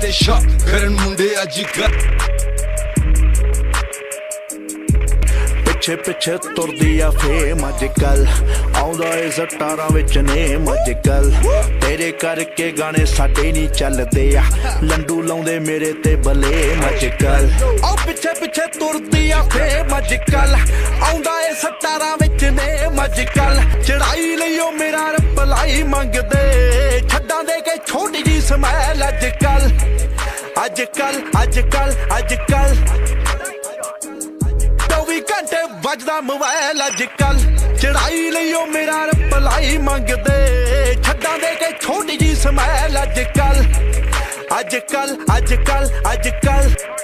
ते शक करन मुंडे अजकल पिछे पिछे तुरदी आ फेम अजकल आउंदा ए सटारां विच नेम अजकल तेरे करके गाने साडे नहीं चलदे आ लंडू लाउंदे मेरे ते बलेम अजकल ओ पिछे पिछे तुरदी आ फेम अजकल आउंदा ए सटारां विच नेम अजकल चढ़ाई लईओ मेरा रपलाई मंगदे छड्डां दे के छोटी जी समैल अजकल अजकल अजकल अजकल 24 घंटे बजदा मोबाइल अजकल चढ़ाई लईओ मेरा रपलाई मंगदे छड्डां दे के छोटी जी समैल अजकल अजकल अजकल अजकल